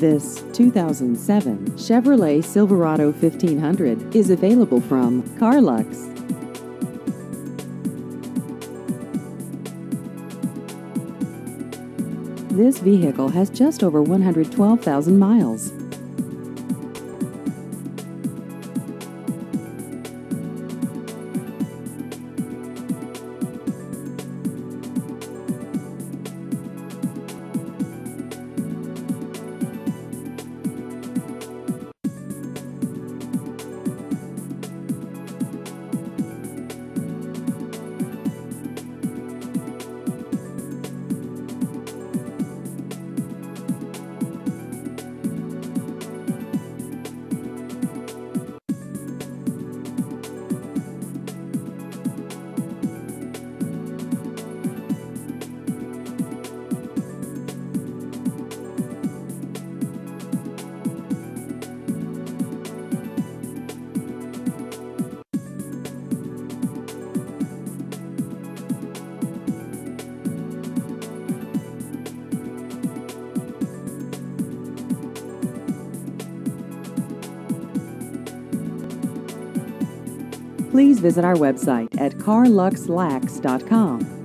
This 2007 Chevrolet Silverado 1500 is available from Carlux. This vehicle has just over 112,000 miles. Please visit our website at carluxlax.com.